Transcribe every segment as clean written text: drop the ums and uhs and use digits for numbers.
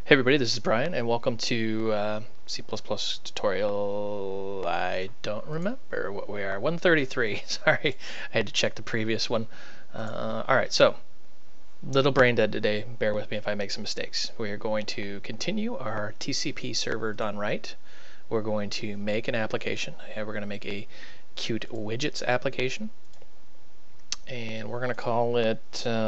Hey everybody, this is Brian, and welcome to C++ tutorial. I don't remember what we are. 133. Sorry, I had to check the previous one. Alright, so, little brain dead today. Bear with me if I make some mistakes. We are going to continue our TCP server done right. We're going to make an application. We're going to make a Qt widgets application. And we're going to call it,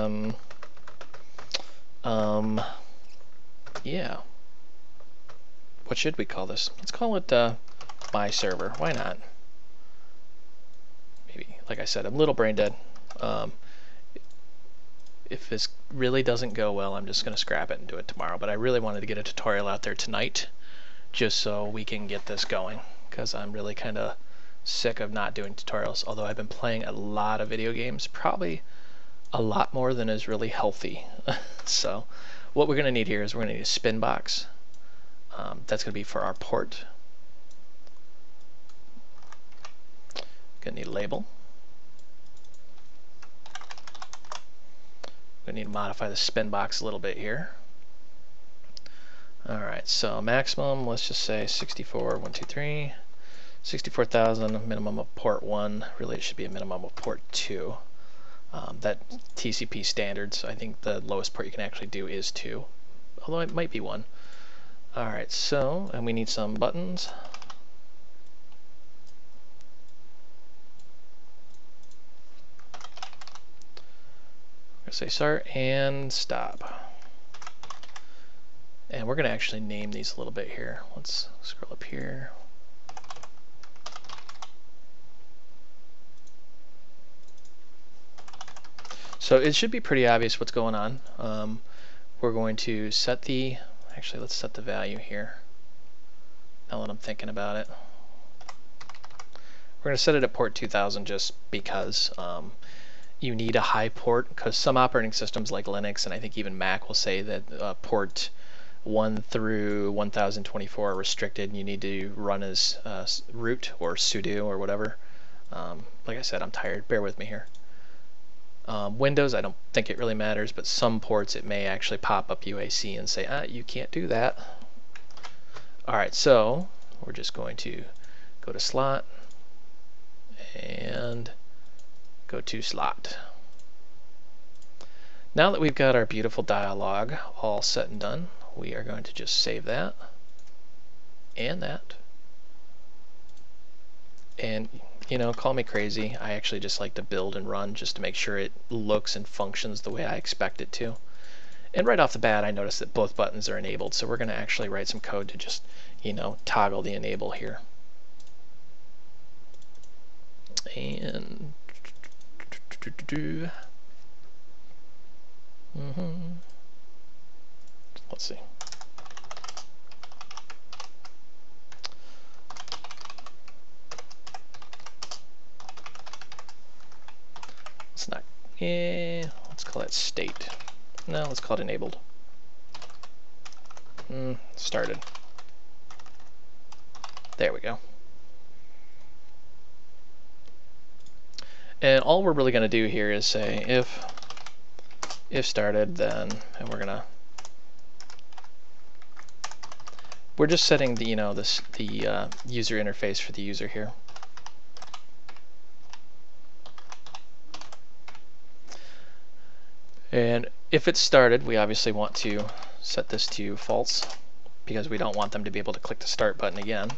yeah. What should we call this? Let's call it my server. Why not? Maybe, like I said, I'm a little brain dead. If this really doesn't go well, I'm just going to scrap it and do it tomorrow. But I really wanted to get a tutorial out there tonight just so we can get this going, because I'm really kind of sick of not doing tutorials. Although I've been playing a lot of video games, probably a lot more than is really healthy. So what we're going to need here is we're going to need a spin box. That's going to be for our port. Going to need a label. Going to need to modify the spin box a little bit here. Alright, so maximum, let's just say 64,123. 64,000, minimum of port 1. Really it should be a minimum of port 2. That TCP standards, I think the lowest port you can actually do is 2. Although it might be 1. Alright, so, and we need some buttons. We're going to say start and stop. And we're going to actually name these a little bit here. Let's scroll up here. So it should be pretty obvious what's going on. We're going to set the, actually let's set the value here. Now that I'm thinking about it. We're going to set it at port 2000 just because you need a high port, because some operating systems like Linux and I think even Mac will say that port 1 through 1024 are restricted and you need to run as root or sudo or whatever. Like I said, I'm tired. Bear with me here. Windows, I don't think it really matters, but some ports it may actually pop up UAC and say, you can't do that. Alright, so we're just going to go to slot and go to slot. Now that we've got our beautiful dialog all set and done, we are going to just save that and that. And you know, call me crazy, I actually just like to build and run just to make sure it looks and functions the way I expect it to. And right off the bat I noticed that both buttons are enabled, so we're going to actually write some code to just, you know, toggle the enable here. And let's see. Let's not, let's call that state. No, let's call it enabled. Started. There we go. And all we're really going to do here is say if started, then, and we're just setting the, you know, the user interface for the user here. And if it's started, we obviously want to set this to false because we don't want them to be able to click the start button again.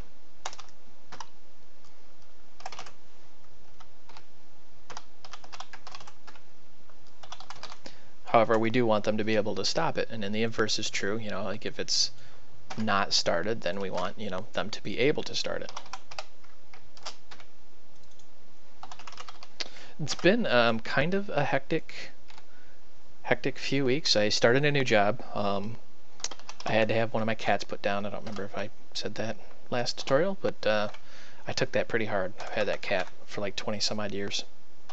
However, we do want them to be able to stop it, and then the inverse is true. You know, like if it's not started, then we want, you know, them to be able to start it. It's been kind of a hectic few weeks. I started a new job. I had to have one of my cats put down. I don't remember if I said that last tutorial, but I took that pretty hard. I've had that cat for like 20 some odd years.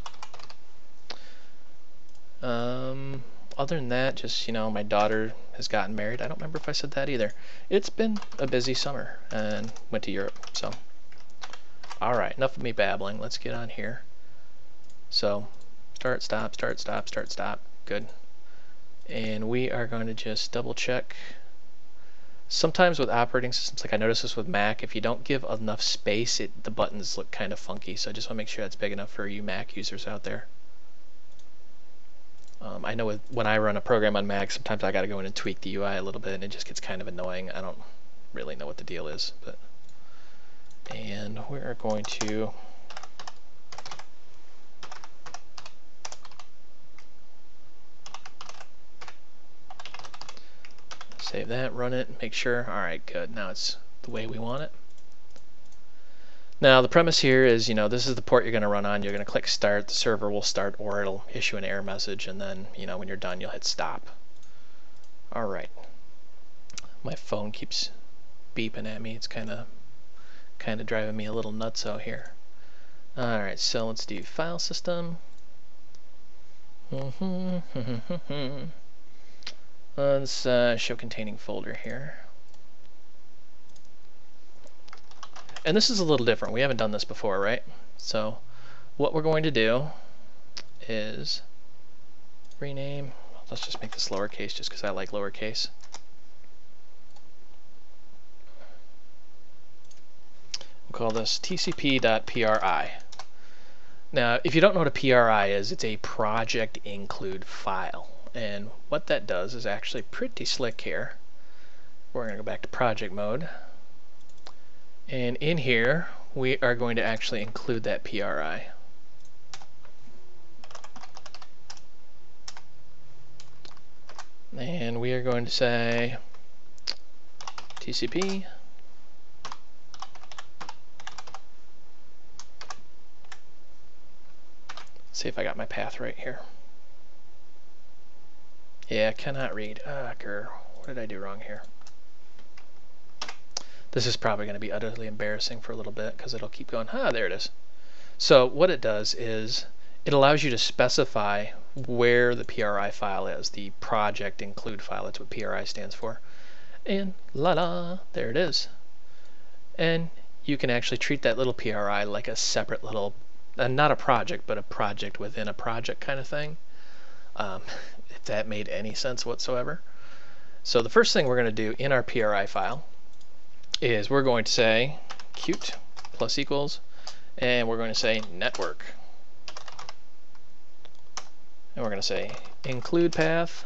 Other than that, just, you know, my daughter has gotten married. I don't remember if I said that either. It's been a busy summer and went to Europe, so. Alright, enough of me babbling. Let's get on here. So, start, stop, start, stop, start, stop. Good. And we are going to just double check Sometimes with operating systems, like I noticed this with Mac, if you don't give enough space, the buttons look kind of funky. So I just want to make sure that's big enough for you Mac users out there. I know when I run a program on Mac, sometimes I got to go in and tweak the UI a little bit, and it just gets kind of annoying. I don't really know what the deal is, but and we're going to save that, run it, make sure. All right, good. Now it's the way we want it. Now the premise here is, this is the port you're going to run on. You're going to click start, the server will start, or it'll issue an error message, and then, when you're done, you'll hit stop. All right. My phone keeps beeping at me. It's kind of driving me a little nuts out here. All right, so let's do file system. Let's show containing folder here. And this is a little different. We haven't done this before, right? So what we're going to do is rename. Let's just make this lowercase just because I like lowercase. We'll call this tcp.pri. Now, if you don't know what a PRI is, it's a project include file. And what that does is actually pretty slick here. We're going to go back to project mode. And in here, we are going to actually include that PRI. And we are going to say TCP see if I got my path right here. Yeah, cannot read. What did I do wrong here? This is probably going to be utterly embarrassing for a little bit because it'll keep going. There it is. So what it does is it allows you to specify where the PRI file is, the project include file. That's what PRI stands for. And there it is. And you can actually treat that little PRI like a separate little, not a project, but a project within a project kind of thing. If that made any sense whatsoever. So the first thing we're going to do in our PRI file is we're going to say Qt plus equals, and we're going to say network. And we're going to say include path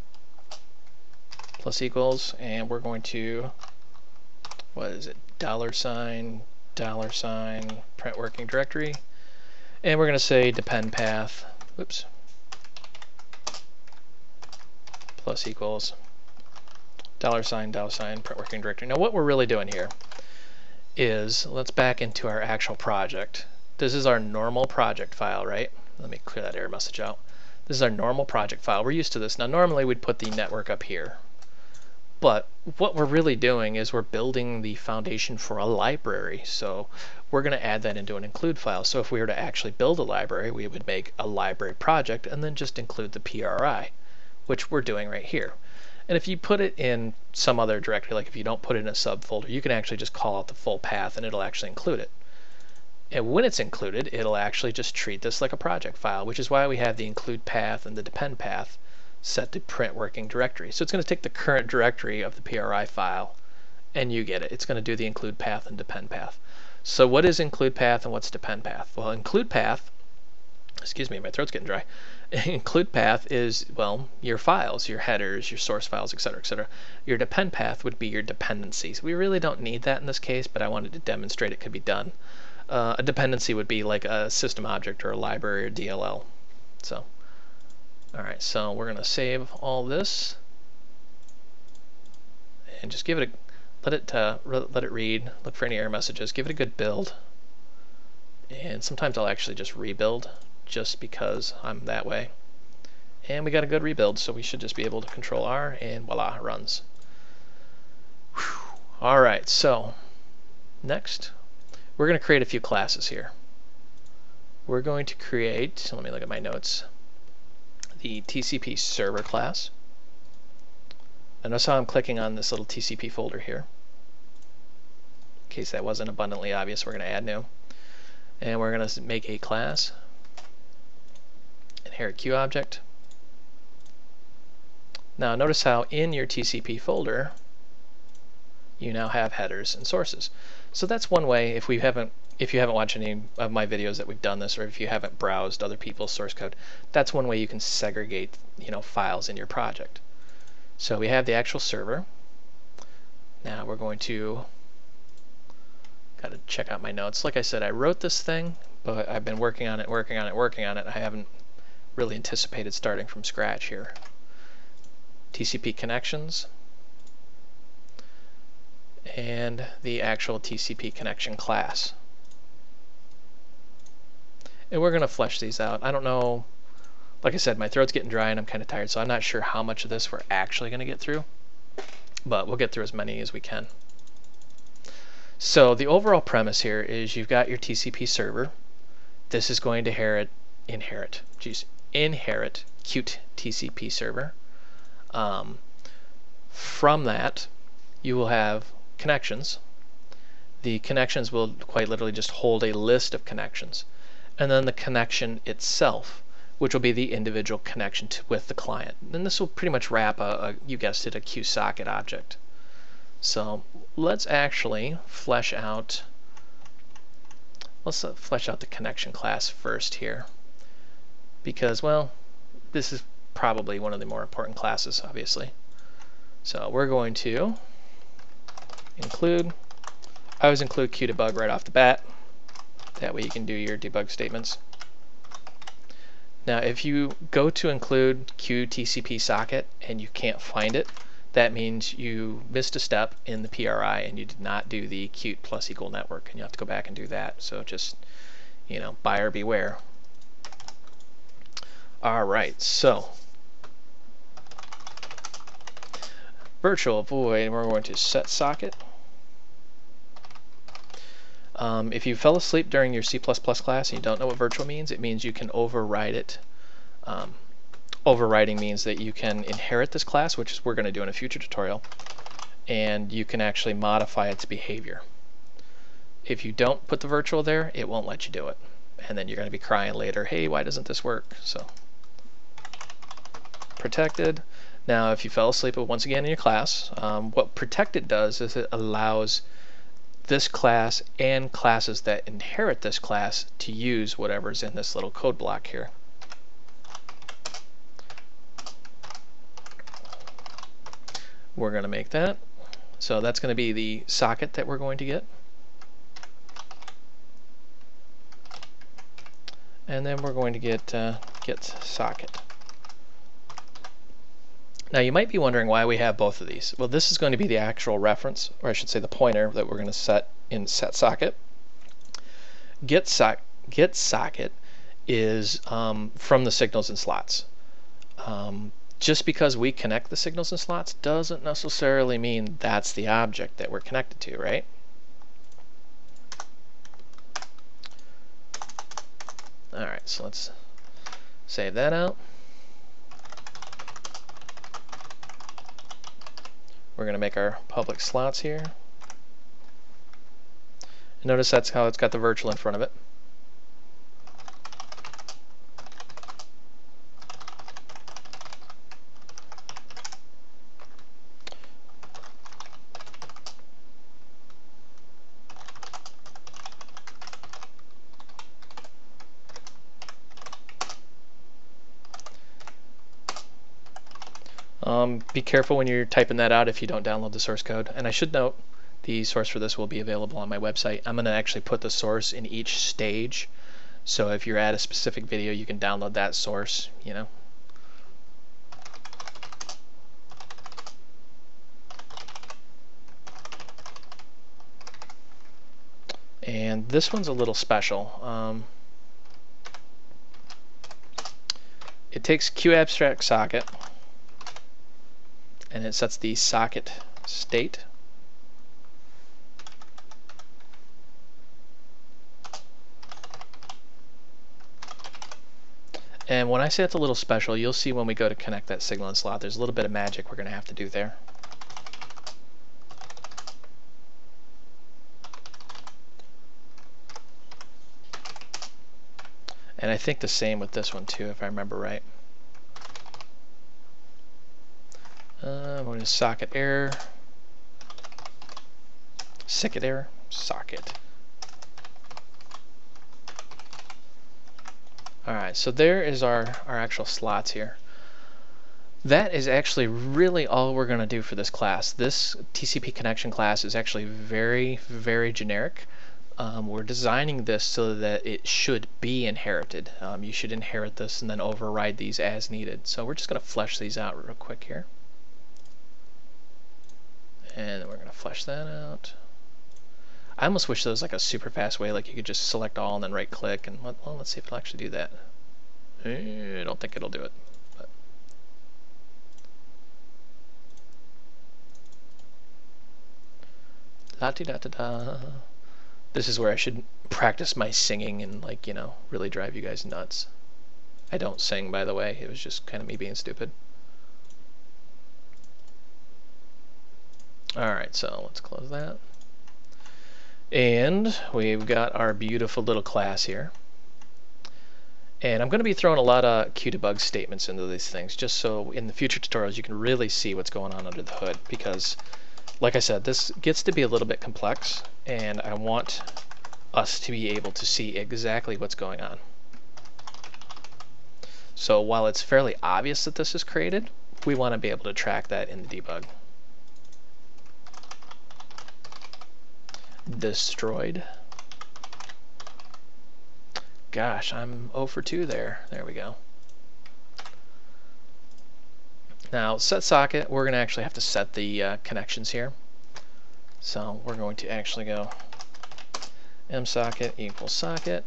plus equals, and we're going to, what is it, $$ print working directory, and we're going to say depend path, oops, plus equals $$ print working directory. Now what we're really doing here is, let's back into our actual project. This is our normal project file, right? Let me clear that error message out. This is our normal project file. We're used to this. Now normally we'd put the network up here. But what we're really doing is we're building the foundation for a library. So we're going to add that into an include file. So if we were to actually build a library, we would make a library project and then just include the PRI, which we're doing right here. And if you put it in some other directory, like if you don't put it in a subfolder, you can actually just call out the full path and it'll actually include it. And when it's included, it'll actually just treat this like a project file, which is why we have the include path and the depend path set to print working directory. So it's going to take the current directory of the PRI file and you get it. It's going to do the include path and depend path. So what is include path and what's depend path? Well, include path, excuse me, my throat's getting dry. Include path is, well, your files, your headers, your source files, etc., etc. Your depend path would be your dependencies. We really don't need that in this case, but I wanted to demonstrate it could be done. A dependency would be like a system object or a library or DLL. So, all right, so we're going to save all this and just give it a, let it read, look for any error messages, give it a good build. And sometimes I'll actually just rebuild just because I'm that way. And we got a good rebuild, so we should just be able to control R and voila, it runs. Whew. All right, so next we're going to create a few classes here. We're going to create, let me look at my notes, the TCP server class. And notice how I'm clicking on this little TCP folder here. In case that wasn't abundantly obvious, we're going to add new. And we're going to make a class, inherit Q object. Now notice how in your TCP folder, you now have headers and sources. So that's one way. If you haven't watched any of my videos that we've done this, or if you haven't browsed other people's source code, that's one way you can segregate files in your project. So we have the actual server. Now we're going to got to check out my notes. Like I said, I wrote this thing, but I've been working on it. I haven't really anticipated starting from scratch here. TCP connections and the actual TCP connection class. And we're going to flesh these out. I don't know, like I said, my throat's getting dry and I'm kind of tired, so I'm not sure how much of this we're actually going to get through, but we'll get through as many as we can. So the overall premise here is you've got your TCP server. This is going to inherit Qt TCP server. From that, you will have connections. The connections will quite literally just hold a list of connections. And then the connection itself, which will be the individual connection with the client. And this will pretty much wrap you guessed it, a QSocket object. So let's actually flesh out the connection class first here, because, well, this is probably one of the more important classes, obviously. So we're going to include, I always include QDebug right off the bat. That way you can do your debug statements. Now if you go to include QTCP socket and you can't find it, that means you missed a step in the PRI and you did not do the Qt plus equal network, and you have to go back and do that. So just, buyer beware. Alright, so virtual void, we're going to set socket. If you fell asleep during your C++ class and you don't know what virtual means, it means you can override it. Overriding means that you can inherit this class, which is we're going to do in a future tutorial, and you can actually modify its behavior. If you don't put the virtual there, it won't let you do it. And then you're going to be crying later, hey, why doesn't this work? So protected. Now if you fell asleep once again in your class, what protected does is it allows this class and classes that inherit this class to use whatever's in this little code block here. We're going to make that. So that's going to be the socket that we're going to get. And then we're going to get socket. Now you might be wondering why we have both of these. Well, this is going to be the actual reference, or I should say the pointer that we're going to set in set socket. Get socket is from the signals and slots. Just because we connect the signals and slots doesn't necessarily mean that's the object that we're connected to, right? Alright, so let's save that out. We're going to make our public slots here. And notice that's how it's got the virtual in front of it. Be careful when you're typing that out if you don't download the source code. And I should note, the source for this will be available on my website. I'm going to actually put the source in each stage. So if you're at a specific video, you can download that source, And this one's a little special. It takes QAbstract socket, and it sets the socket state. And when I say it's a little special, you'll see when we go to connect that signal and slot, there's a little bit of magic we're going to have to do there. And I think the same with this one too, if I remember right. I'm going to socket error. Socket error, socket. Alright, so there is our actual slots here. That is actually really all we're going to do for this class. This TCP connection class is actually very, very generic. We're designing this so that it should be inherited. You should inherit this and then override these as needed. So we're just going to flesh these out real quick here. And then we're going to flesh that out. I almost wish there was like a super fast way, like you could just select all and then right click and well, let's see if it'll actually do that. I don't think it'll do it. But. La-di-da-da-da. This is where I should practice my singing and, like, you know, really drive you guys nuts. I don't sing, by the way. It was just kind of me being stupid. Alright, so let's close that. And we've got our beautiful little class here. And I'm going to be throwing a lot of Qdebug statements into these things, just so in the future tutorials you can really see what's going on under the hood. Because, like I said, this gets to be a little bit complex, and I want us to be able to see exactly what's going on. So while it's fairly obvious that this is created, we want to be able to track that in the debug. Destroyed. Gosh, I'm 0 for 2 there. There we go. Now, set socket, we're going to actually have to set the connections here. So we're going to actually go msocket equals socket.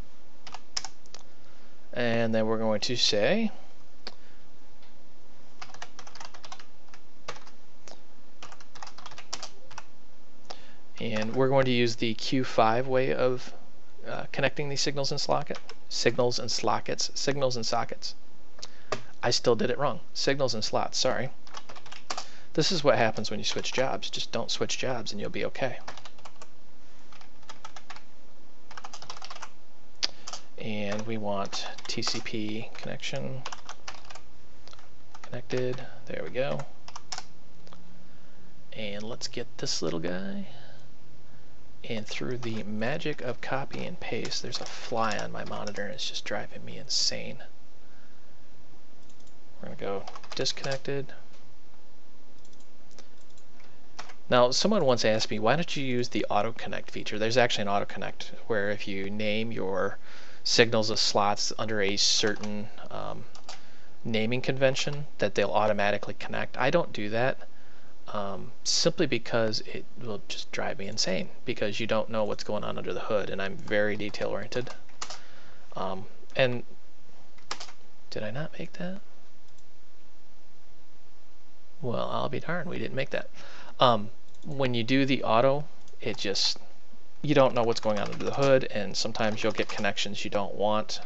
And then we're going to say and we're going to use the Q5 way of connecting these signals and sockets. Signals and sockets. I still did it wrong. Signals and slots, sorry. This is what happens when you switch jobs. Just don't switch jobs and you'll be okay. And we want TCP connection connected. There we go. And let's get this little guy. And through the magic of copy and paste, there's a fly on my monitor and it's just driving me insane. We're going to go disconnected. Now, someone once asked me, why don't you use the auto connect feature? There's actually an auto connect where if you name your signals as slots under a certain naming convention, that they'll automatically connect. I don't do that. Simply because it will just drive me insane because you don't know what's going on under the hood, and I'm very detail oriented. And did I not make that? Well, I'll be darned, we didn't make that. When you do the auto, it just, you don't know what's going on under the hood, and sometimes you'll get connections you don't want.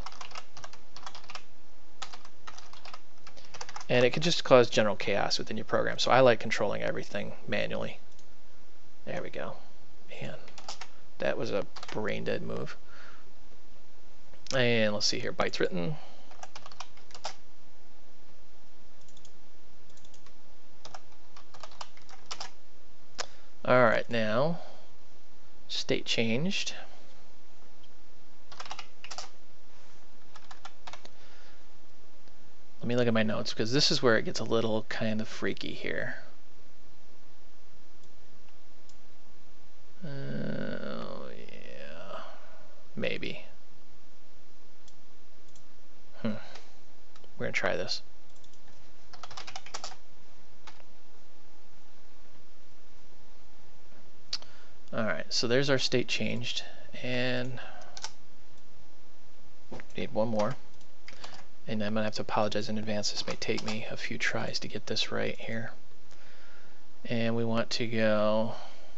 And it can just cause general chaos within your program. So I like controlling everything manually. There we go. Man, that was a brain dead move. And let's see here, bytes written. Alright, now, state changed. Let me look at my notes, because this is where it gets a little kind of freaky here. Oh, yeah. Maybe. We're going to try this. Alright, so there's our state changed, and need one more. And I'm going to have to apologize in advance. This may take me a few tries to get this right here. And we want to go...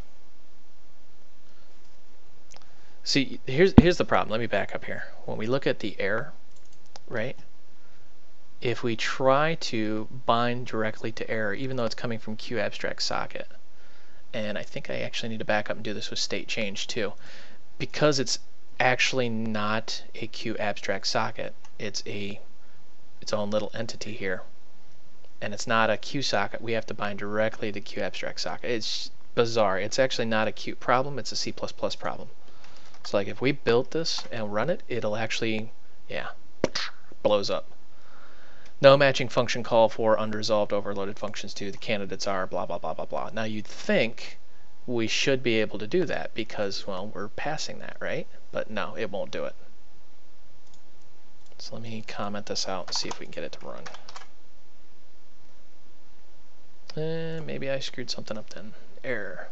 See, here's the problem. Let me back up here. When we look at the error, right? If we try to bind directly to error, even though it's coming from QAbstract socket, and I think I actually need to back up and do this with state change too, because it's actually not a QAbstract socket, it's its own little entity here, and it's not a QSocket. We have to bind directly to QAbstract socket. It's bizarre. It's actually not a Qt problem, it's a C++ problem. So like if we build this and run it, it'll actually, yeah, blows up. No matching function call for unresolved overloaded functions to the candidates are blah blah blah blah blah. Now you'd think we should be able to do that because, well, we're passing that, right? But no, it won't do it. So let me comment this out and see if we can get it to run. Maybe I screwed something up then. Error.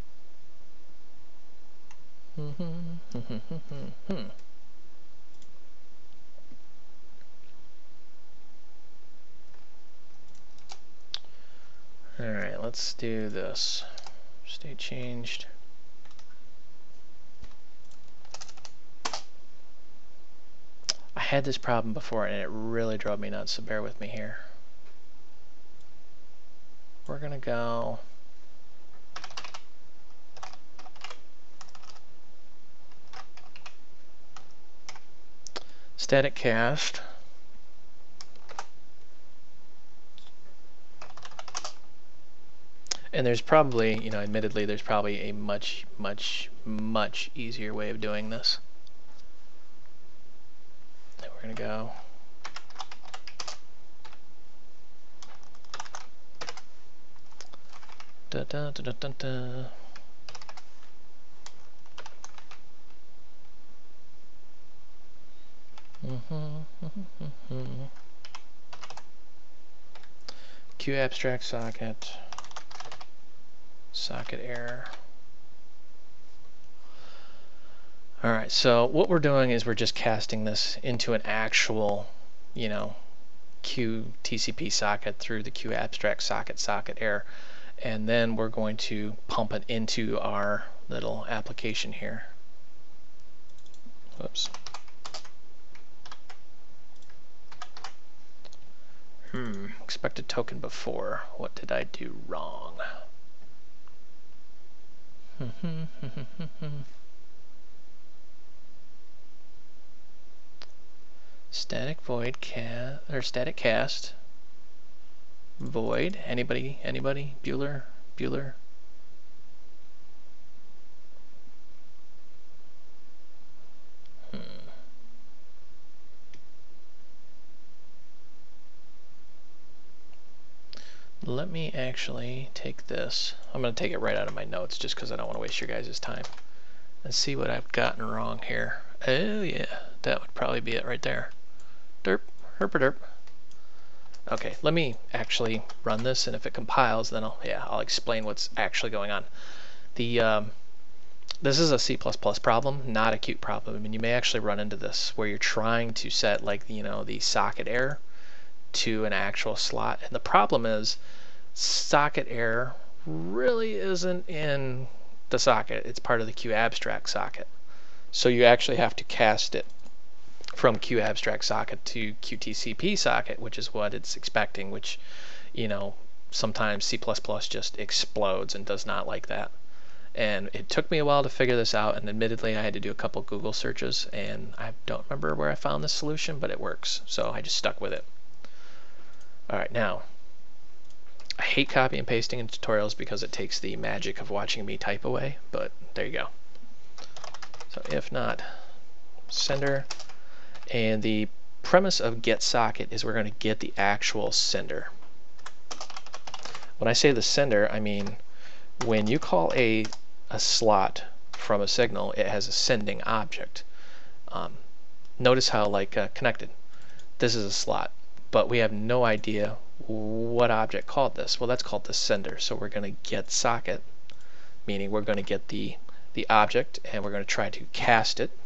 Alright, let's do this. State changed. I had this problem before and it really drove me nuts, so bear with me here. We're gonna go static cast. And there's probably, admittedly, there's probably a much, much, much easier way of doing this. And we're going to go da da da da da da. QAbstract socket error. Alright, so what we're doing is we're just casting this into an actual, QTCP socket through the QAbstract socket error, and then we're going to pump it into our little application here. Whoops. Expected token before. What did I do wrong? Static void static cast void. Anybody? Bueller? Let me actually take this. I'm going to take it right out of my notes just because I don't want to waste your guys' time. And see what I've gotten wrong here. Oh yeah, that would probably be it right there. Derp, herp. Okay, let me actually run this, and if it compiles, then I'll explain what's actually going on. This is a C++ problem, not a Qt problem. I mean, you may actually run into this where you're trying to set the socket error to an actual slot, and the problem is socket error really isn't in the socket. It's part of the QAbstract socket. So you actually have to cast it from QAbstract socket to QTCP socket, which is what it's expecting, which, sometimes C++ just explodes and does not like that. And it took me a while to figure this out, and admittedly I had to do a couple Google searches, and I don't remember where I found this solution, but it works. So I just stuck with it. Alright, now, I hate copy and pasting in tutorials because it takes the magic of watching me type away, but there you go. So if not, sender, and the premise of get socket is we're going to get the actual sender. When I say the sender, I mean when you call a slot from a signal, it has a sending object. Notice how connected, this is a slot, but we have no idea what object called this. Well, that's called the sender. So we're going to get socket, meaning we're going to get the object, and we're going to try to cast it.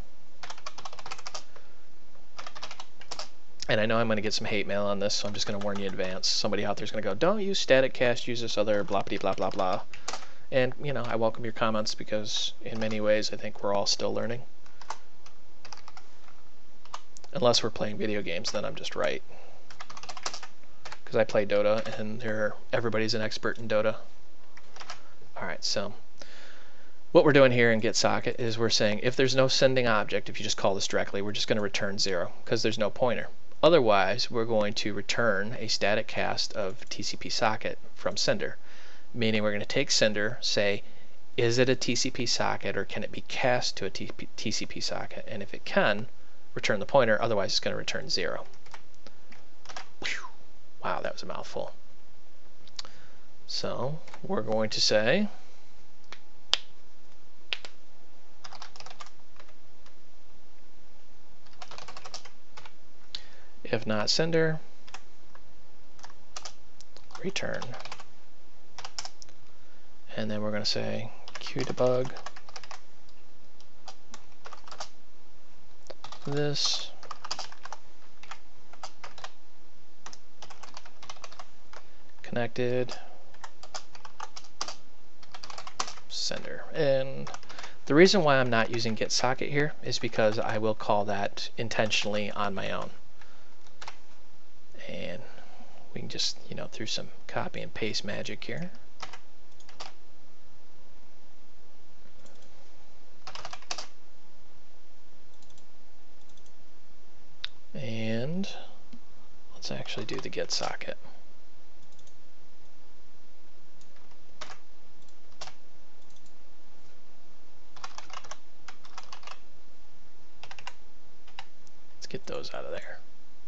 And I know I'm going to get some hate mail on this, so I'm just going to warn you in advance. Somebody out there is going to go, don't use static cast, use this other blah blah blah blah. And I welcome your comments because in many ways I think we're all still learning. Unless we're playing video games, then I'm just right. Because I play Dota, and everybody's an expert in Dota. Alright, so what we're doing here in getSocket is we're saying if there's no sending object, if you just call this directly, we're just going to return 0 because there's no pointer. Otherwise, we're going to return a static cast of TCP socket from sender. meaning we're going to take sender, say, is it a TCP socket or can it be cast to a TCP socket? And if it can, return the pointer, otherwise it's going to return 0. Whew. Wow, that was a mouthful. So we're going to say if not sender, return. And then we're going to say qdebug this connected sender. And the reason why I'm not using getSocket here is because I will call that intentionally on my own. And we can just, through some copy and paste magic here. And let's actually do the getSocket. Let's get those out of there.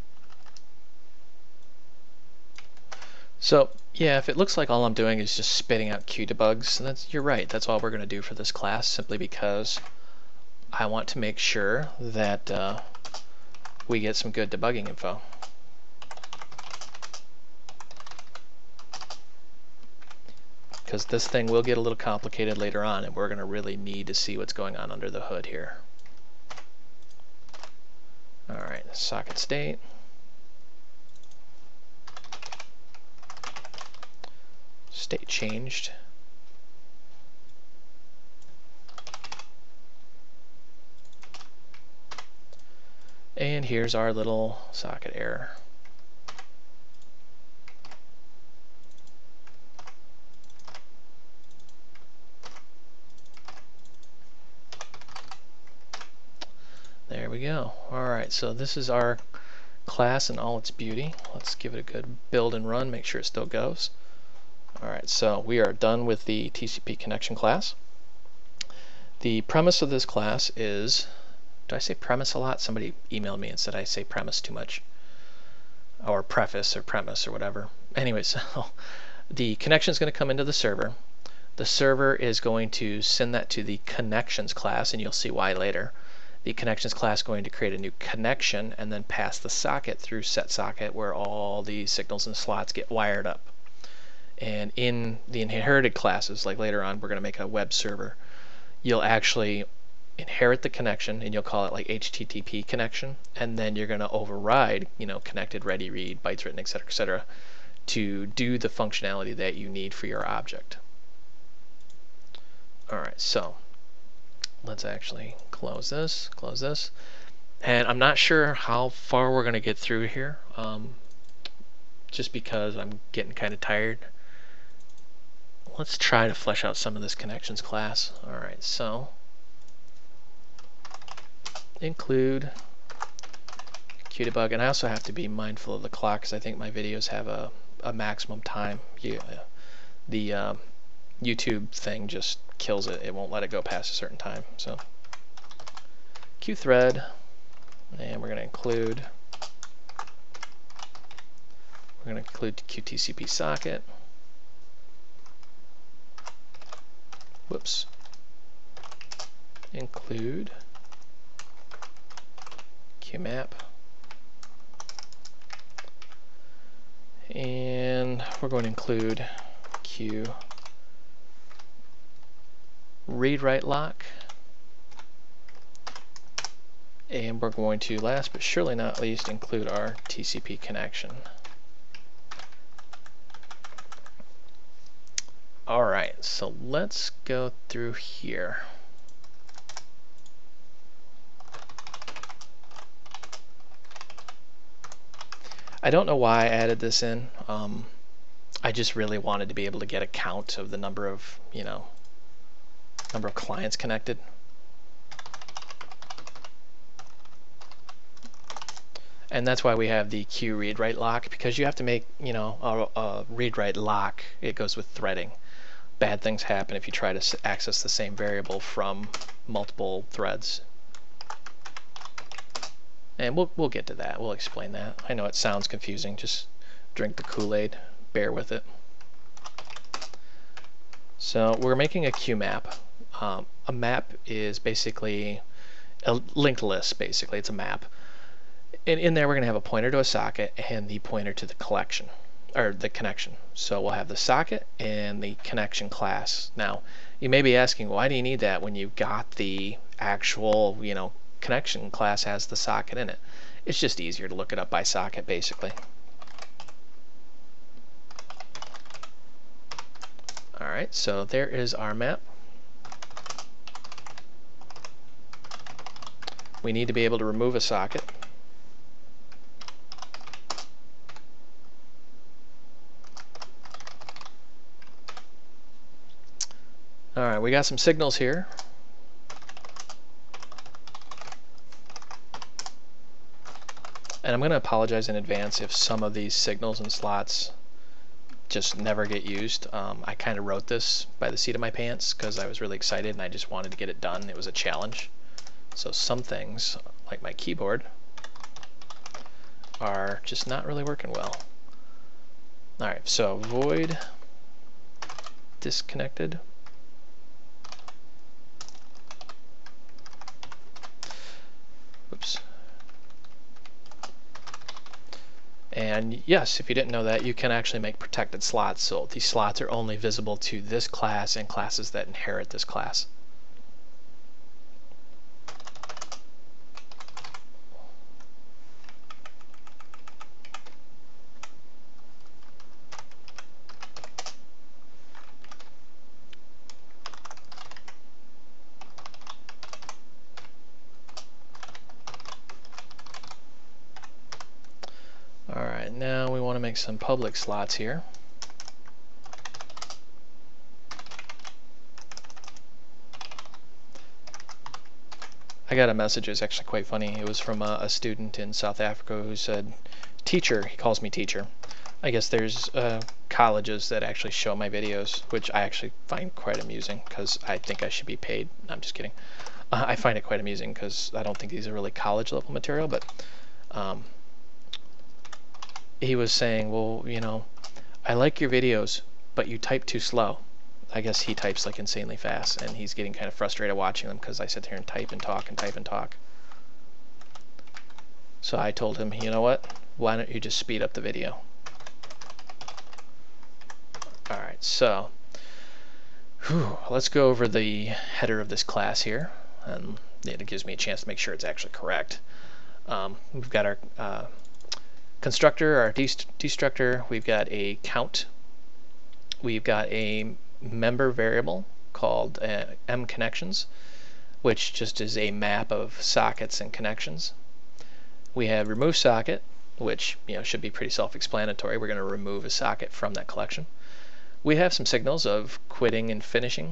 So yeah, if it looks like all I'm doing is just spitting out qdebugs, you're right. That's all we're going to do for this class, simply because I want to make sure that we get some good debugging info. Because this thing will get a little complicated later on, and we're going to really need to see what's going on under the hood here. Alright, socket state. State changed. And here's our little socket error. There we go. Alright, so this is our class in all its beauty. Let's give it a good build and run, make sure it still goes. Alright, so we are done with the TCP connection class. The premise of this class is, do I say premise a lot? Somebody emailed me and said I say premise too much. Or preface or premise or whatever. Anyway, so the connection is going to come into the server. The server is going to send that to the connections class, and you'll see why later. The connections class is going to create a new connection and then pass the socket through setSocket, where all the signals and slots get wired up. And in the inherited classes, like later on, we're going to make a web server. You'll actually inherit the connection, and you'll call it like HTTP connection, and then you're going to override, connected, ready, read, bytes written, etc., to do the functionality that you need for your object. Alright, so let's actually close this, and I'm not sure how far we're going to get through here, just because I'm getting kind of tired. Let's try to flesh out some of this connections class. Alright, so include qdebug, and I also have to be mindful of the clock because I think my videos have a maximum time. The YouTube thing just kills it. It won't let it go past a certain time. So qthread, and we're going to include qtcp socket. Whoops. Include qmap, and we're going to include q read write lock, and we're going to, last but surely not least, include our TCP connection. Alright, so let's go through here. I don't know why I added this in. I just really wanted to be able to get a count of the number of, number of clients connected. And that's why we have the q read write lock, because you have to make, a read write lock. It goes with threading. bad things happen if you try to access the same variable from multiple threads. And we'll get to that. We'll explain that. I know it sounds confusing. Just drink the Kool-Aid. Bear with it. So we're making a queue map. A map is basically a linked list. Basically, it's a map. And in there, we're going to have a pointer to a socket and the pointer to the collection, or the connection. So we'll have the socket and the connection class. Now, you may be asking, why do you need that when you've got the actual, connection class has the socket in it? It's just easier to look it up by socket, basically. Alright, so there is our map. We need to be able to remove a socket. Alright, we got some signals here. And I'm going to apologize in advance if some of these signals and slots just never get used. I kind of wrote this by the seat of my pants because I was really excited and I just wanted to get it done. It was a challenge. So some things, like my keyboard, are just not really working well. Alright, so void disconnected. Oops. And yes, if you didn't know that, you can actually make protected slots. So these slots are only visible to this class and classes that inherit this class. Alright, now we want to make some public slots here. I got a message, it was actually quite funny. It was from a student in South Africa who said, teacher, he calls me teacher. I guess there's colleges that actually show my videos, which I actually find quite amusing because I think I should be paid. I'm just kidding. I find it quite amusing because I don't think these are really college level material, but he was saying, well, I like your videos, but you type too slow. I guess he types like insanely fast, and he's getting kind of frustrated watching them because I sit here and type and talk and type and talk. So I told him, you know what? Why don't you just speed up the video? Alright, so let's go over the header of this class here, and it gives me a chance to make sure it's actually correct. We've got our constructor, our destructor, we've got a count, we've got a member variable called mConnections, which just is a map of sockets and connections. We have remove socket, which should be pretty self-explanatory. We're going to remove a socket from that collection. We have some signals of quitting and finishing.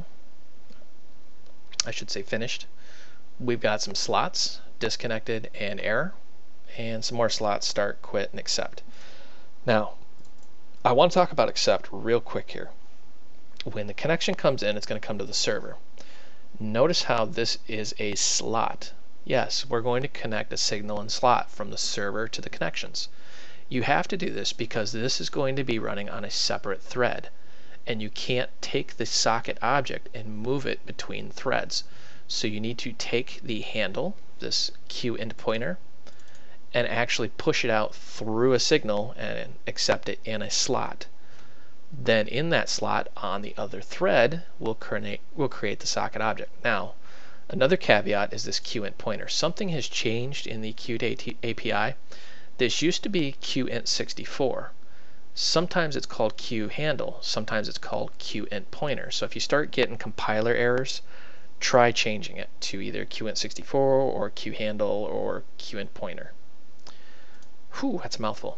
I should say finished. We've got some slots, disconnected and error, and some more slots, start, quit, and accept. Now, I want to talk about accept real quick here. When the connection comes in, it's going to come to the server. Notice how this is a slot. Yes, we're going to connect a signal and slot from the server to the connections. You have to do this because this is going to be running on a separate thread, and you can't take the socket object and move it between threads. So you need to take the handle, this QInt pointer, and actually push it out through a signal and accept it in a slot. Then in that slot on the other thread, we'll create the socket object. Now, another caveat is this QInt pointer. Something has changed in the Qt API. This used to be QInt64. Sometimes it's called QHandle. Sometimes it's called QInt pointer. So if you start getting compiler errors, try changing it to either QInt64 or QHandle or QInt pointer. Whew, that's a mouthful.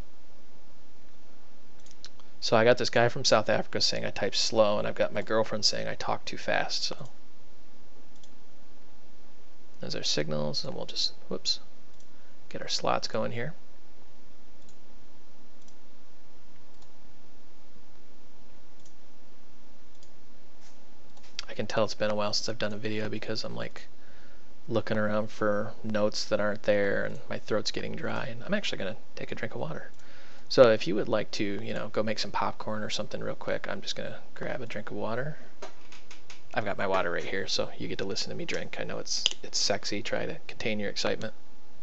So I got this guy from South Africa saying I type slow, and I've got my girlfriend saying I talk too fast. So there's our signals, and we'll just, whoops, get our slots going here. I can tell it's been a while since I've done a video because I'm like looking around for notes that aren't there and my throat's getting dry, and I'm actually going to take a drink of water. So if you would like to, you know, go make some popcorn or something real quick, I'm just going to grab a drink of water. I've got my water right here, so you get to listen to me drink. I know it's sexy. Try to contain your excitement.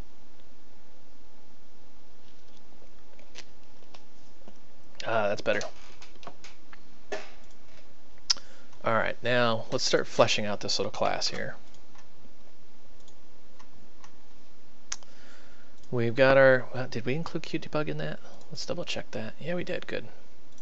That's better. Alright, now let's start fleshing out this little class here. We've got our, well, did we include Qdebug in that? Let's double check that. Yeah, we did. Good.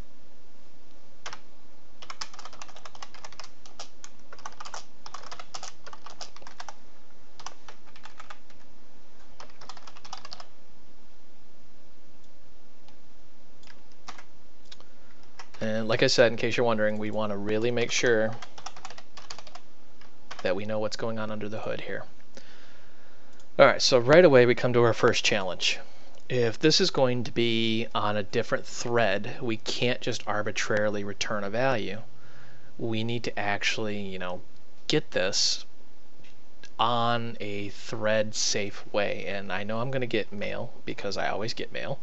And like I said, in case you're wondering, we want to really make sure that we know what's going on under the hood here. Alright, so right away we come to our first challenge. If this is going to be on a different thread, we can't just arbitrarily return a value. We need to actually, you know, get this on a thread safe way. And I know I'm going to get mail because I always get mail.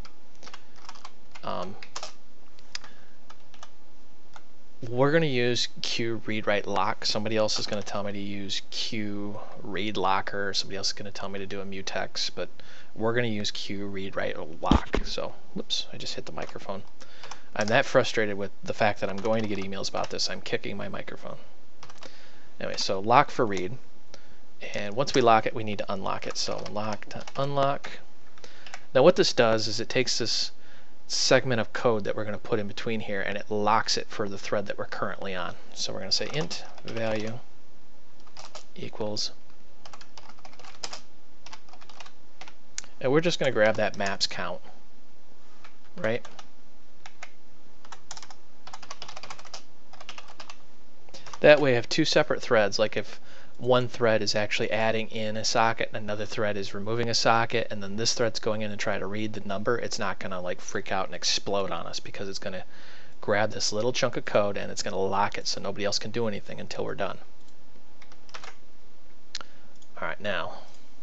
We're going to use QReadWriteLock. Somebody else is going to tell me to use QReadLocker. Somebody else is going to tell me to do a mutex, but we're going to use QReadWriteLock. So, whoops, I just hit the microphone. I'm that frustrated with the fact that I'm going to get emails about this, I'm kicking my microphone. Anyway, so lock for read. And once we lock it, we need to unlock it. So lock to unlock. Now what this does is it takes this segment of code that we're going to put in between here and it locks it for the thread that we're currently on. So we're going to say int value equals, and we're just going to grab that maps count, right? That way I have two separate threads. Like if one thread is actually adding in a socket and another thread is removing a socket, and then this thread's going in and try to read the number, it's not going to like freak out and explode on us because it's going to grab this little chunk of code and it's going to lock it so nobody else can do anything until we're done. Alright, now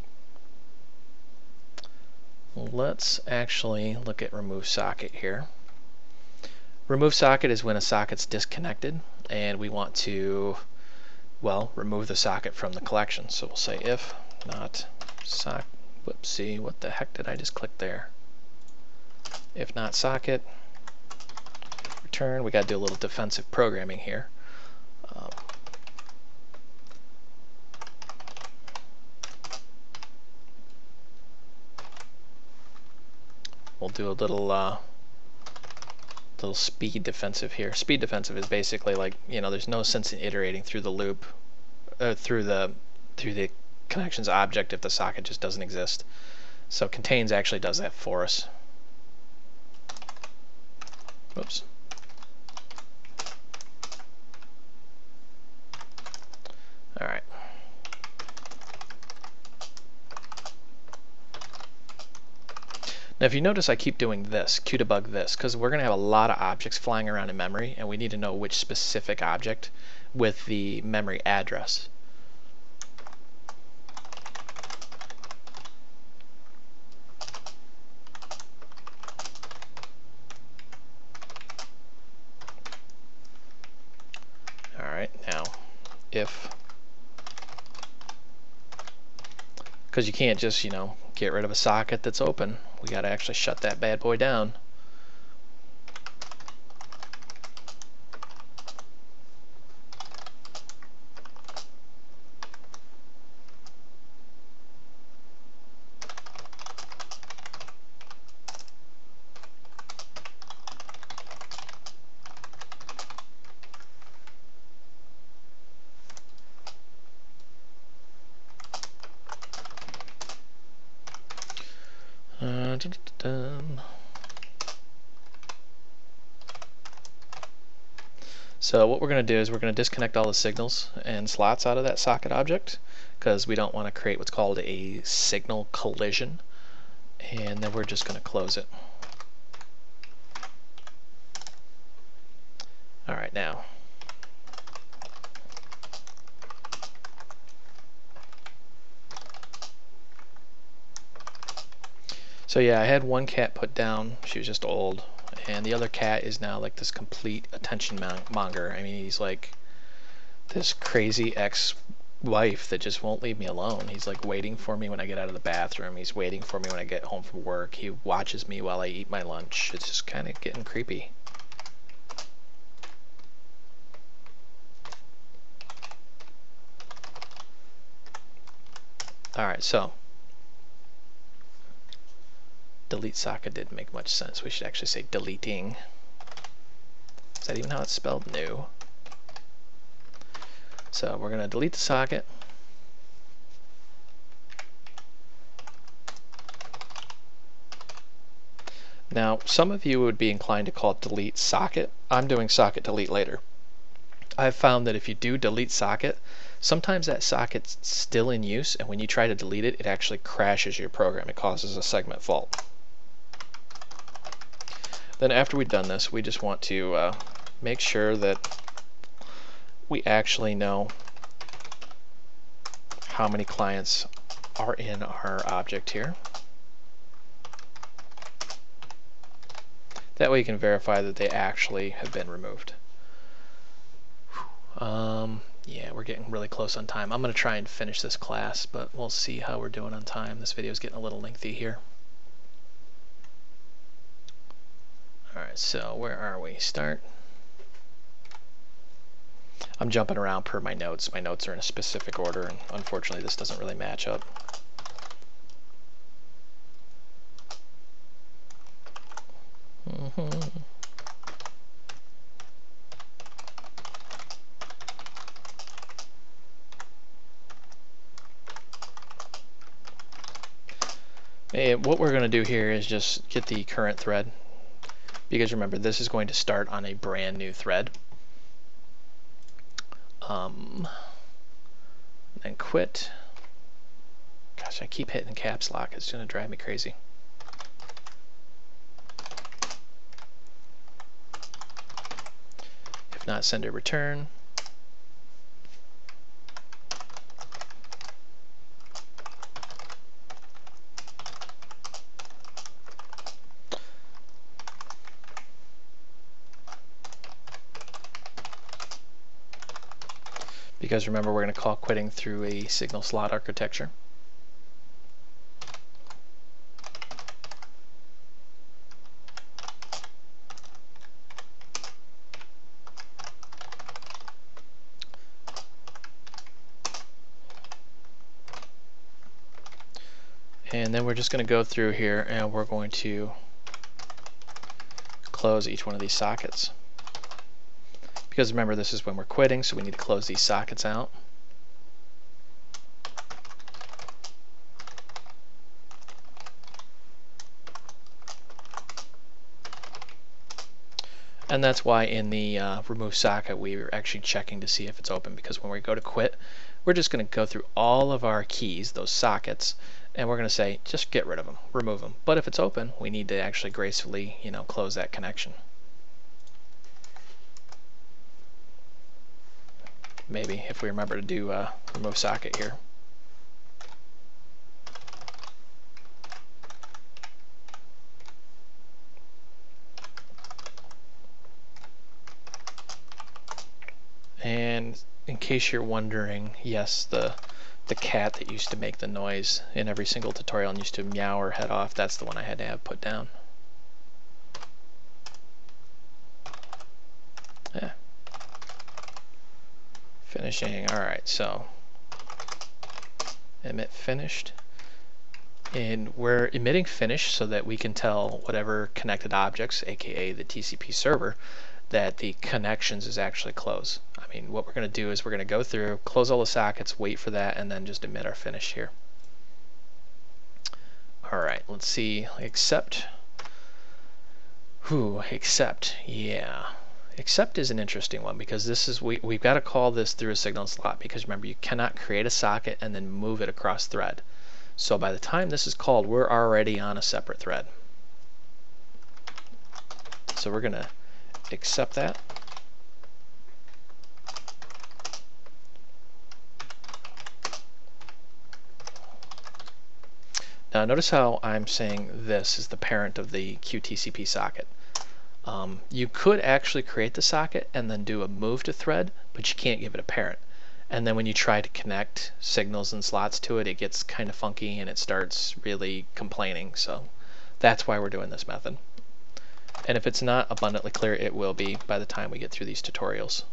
let's actually look at remove socket here. Remove socket is when a socket's disconnected and we want to, well, remove the socket from the collection. So we'll say if not socket, whoopsie, what the heck did I just click there? If not socket, return. We got to do a little defensive programming here. We'll do a little speed defensive here. Speed defensive is basically like, you know, there's no sense in iterating through the loop, through the connections object if the socket just doesn't exist. So contains actually does that for us. Whoops. All right. Now if you notice I keep doing this, Qdebug this, because we're going to have a lot of objects flying around in memory and we need to know which specific object with the memory address. Alright, now if, because you can't just, you know, get rid of a socket that's open. We got to actually shut that bad boy down. So what we're going to do is we're going to disconnect all the signals and slots out of that socket object because we don't want to create what's called a signal collision, and then we're just going to close it. Alright, now So yeah, I had one cat put down. She was just old. And the other cat is now like this complete attention monger. I mean, he's like this crazy ex-wife that just won't leave me alone. He's like waiting for me when I get out of the bathroom. He's waiting for me when I get home from work. He watches me while I eat my lunch. It's just kind of getting creepy. Alright, so delete socket didn't make much sense. We should actually say deleting. Is that even how it's spelled? No. So we're going to delete the socket. Now, some of you would be inclined to call it delete socket. I'm doing socket delete later. I've found that if you do delete socket, sometimes that socket's still in use, and when you try to delete it, it actually crashes your program. It causes a segment fault. Then after we've done this, we just want to make sure that we actually know how many clients are in our object here. That way you can verify that they actually have been removed. Yeah, we're getting really close on time. I'm going to try and finish this class, but we'll see how we're doing on time. This video is getting a little lengthy here. Alright, so where are we? Start. I'm jumping around per my notes. My notes are in a specific order, and unfortunately this doesn't really match up. And what we're going to do here is just get the current thread, because remember this is going to start on a brand new thread. Then quit. Gosh, I keep hitting caps lock. It's going to drive me crazy. If not, send a return. Because remember, we're going to call quitting through a signal slot architecture. And then we're just going to go through here and we're going to close each one of these sockets. Because remember, this is when we're quitting, so we need to close these sockets out. And that's why in the remove socket we were actually checking to see if it's open, because when we go to quit, we're just going to go through all of our keys, those sockets, and we're going to say just get rid of them, remove them. But if it's open, we need to actually gracefully, close that connection. Maybe if we remember to do remove socket here. And in case you're wondering, yes, the cat that used to make the noise in every single tutorial and used to meow her head off, that's the one I had to have put down. Yeah. Finishing. Alright, so emit finished. And we're emitting finish so that we can tell whatever connected objects, aka the TCP server, that the connections is actually closed. I mean, what we're going to do is we're going to go through, close all the sockets, wait for that, and then just emit our finish here. Alright, let's see. Accept. Accept. Yeah. Accept is an interesting one, because this is we've got to call this through a signal slot, because remember, you cannot create a socket and then move it across thread. So by the time this is called, we're already on a separate thread. So we're going to accept that. Now notice how I'm saying this is the parent of the QTCP socket. You could actually create the socket and then do a move to thread, but you can't give it a parent. And then when you try to connect signals and slots to it, it gets kind of funky and it starts really complaining. So that's why we're doing this method. And if it's not abundantly clear, it will be by the time we get through these tutorials.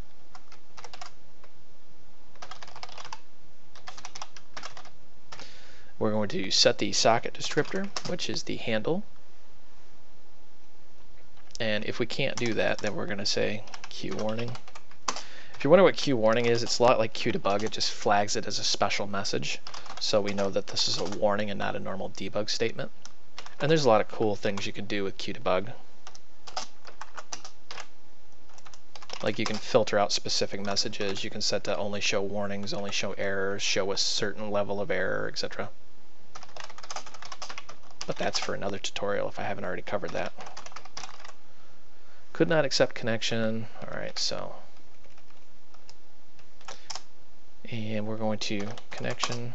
We're going to set the socket descriptor, which is the handle. And if we can't do that, then we're going to say QWarning. If you wonder what QWarning is, it's a lot like QDebug. It just flags it as a special message, so we know that this is a warning and not a normal debug statement. And there's a lot of cool things you can do with QDebug. Like you can filter out specific messages, you can set to only show warnings, only show errors, show a certain level of error, etc. But that's for another tutorial if I haven't already covered that. Could not accept connection. Alright, so. And we're going to connection,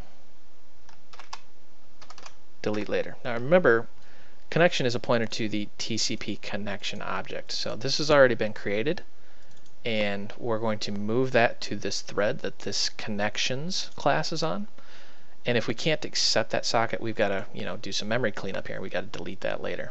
delete later. Now remember, connection is a pointer to the TCP connection object. So this has already been created, and we're going to move that to this thread that this connections class is on. And if we can't accept that socket, we've got to, do some memory cleanup here. We've got to delete that later.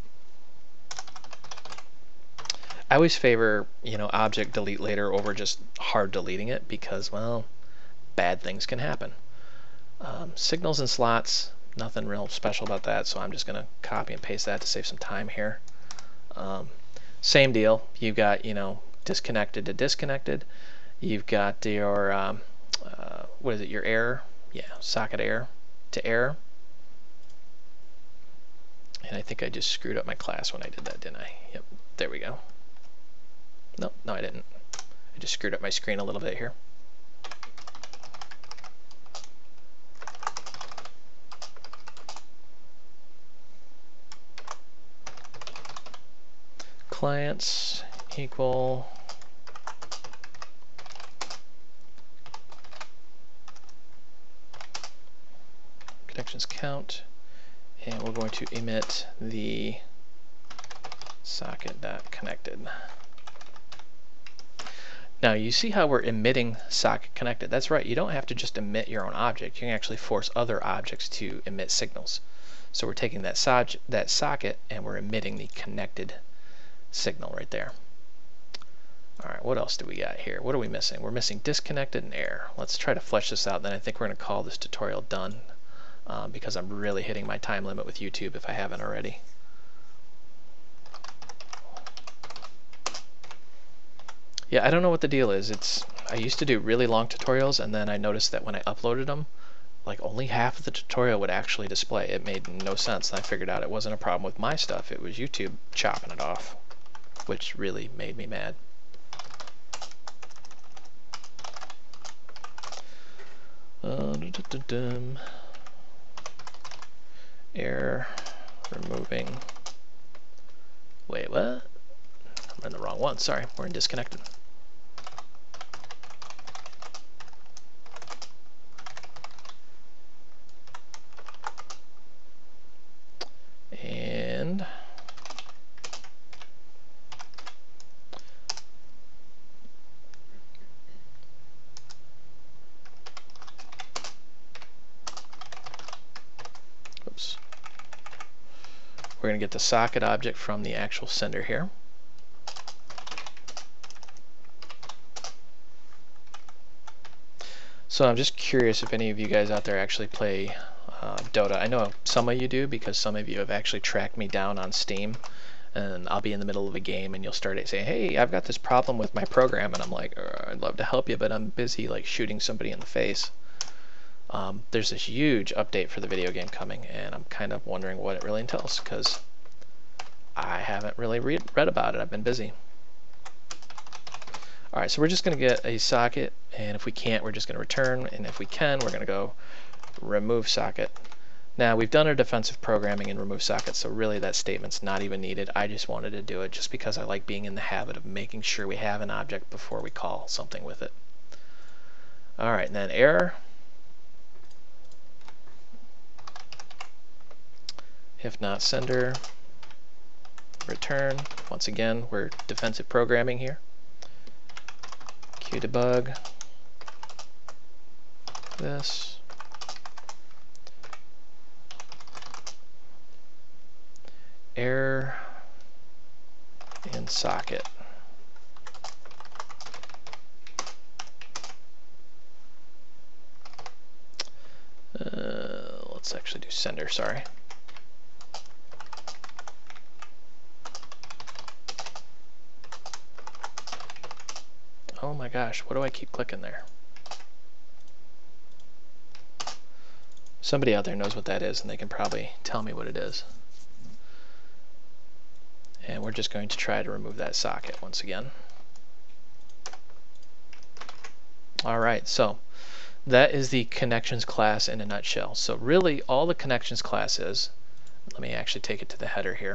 I always favor, object delete later over just hard deleting it because, well, bad things can happen. Signals and slots, nothing real special about that, so I'm just going to copy and paste that to save some time here. Same deal. You've got, disconnected to disconnected. You've got your, what is it, your error? Yeah, socket error to error. And I think I just screwed up my class when I did that, didn't I? Yep, there we go. Nope, no I didn't. I just screwed up my screen a little bit here. Clients equal connections count, and we're going to emit the socket.connected. Now you see how we're emitting socket connected. That's right, you don't have to just emit your own object. You can actually force other objects to emit signals. So we're taking that socket and we're emitting the connected signal right there. Alright, what else do we got here? What are we missing? We're missing disconnected and error. Let's try to flesh this out, then I think we're going to call this tutorial done because I'm really hitting my time limit with YouTube if I haven't already. Yeah, I don't know what the deal is. I used to do really long tutorials, and then I noticed that when I uploaded them, like only half of the tutorial would actually display. It made no sense, and I figured out it wasn't a problem with my stuff. It was YouTube chopping it off, which really made me mad. Error removing. Wait, what? I'm in the wrong one. Sorry, we're in disconnected. And oops. We're going to get the socket object from the actual sender here. So I'm just curious if any of you guys out there actually play Dota. I know some of you do because some of you have actually tracked me down on Steam, and I'll be in the middle of a game and you'll start saying, hey, I've got this problem with my program, and I'm like, I'd love to help you, but I'm busy like shooting somebody in the face. There's this huge update for the video game coming, and I'm kind of wondering what it really entails because I haven't really read about it. I've been busy. Alright, so we're just going to get a socket, and if we can't, we're just going to return, and if we can, we're going to go remove socket. Now, we've done our defensive programming in remove socket, so really that statement's not even needed. I just wanted to do it just because I like being in the habit of making sure we have an object before we call something with it. Alright, and then error. If not, sender return. Once again, we're defensive programming here. Qdebug this. Error in socket. Let's actually do sender, sorry. Oh my gosh, what do I keep clicking there? Somebody out there knows what that is and they can probably tell me what it is. And we're just going to try to remove that socket once again. Alright, so that is the connections class in a nutshell. So really all the connections class is, let me actually take it to the header here.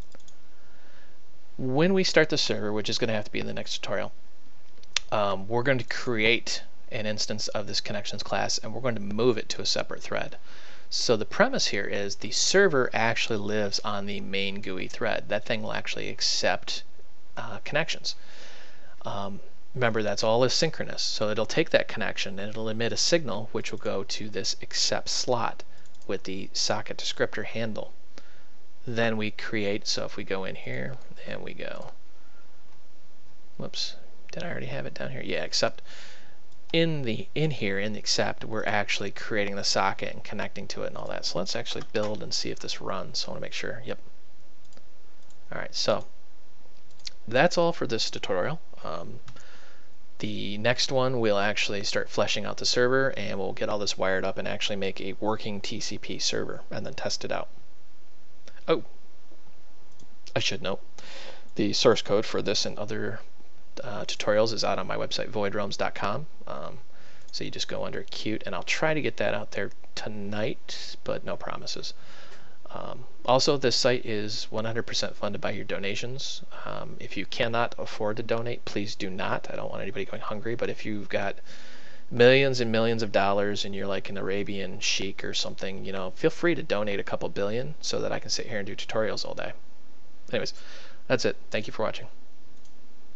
When we start the server, which is going to have to be in the next tutorial, we're going to create an instance of this connections class and we're going to move it to a separate thread. So the premise here is the server actually lives on the main GUI thread. That thing will actually accept connections. Remember, that's all asynchronous, so it'll take that connection and it'll emit a signal which will go to this accept slot with the socket descriptor handle. Then we create, so if we go in here and we go, whoops, did I already have it down here? Yeah, accept. In here in the accept, we're actually creating the socket and connecting to it and all that. So let's actually build and see if this runs. So I want to make sure. Yep. Alright, so that's all for this tutorial. The next one we'll actually start fleshing out the server and we'll get all this wired up and actually make a working TCP server and then test it out. Oh, I should note, the source code for this and other tutorials is out on my website, voidrealms.com. So you just go under Qt, and I'll try to get that out there tonight, but no promises. Also, this site is 100% funded by your donations. If you cannot afford to donate, please do not. I don't want anybody going hungry, but if you've got millions and millions of dollars and you're like an Arabian sheik or something, you know, feel free to donate a couple billion so that I can sit here and do tutorials all day. Anyways, that's it. Thank you for watching.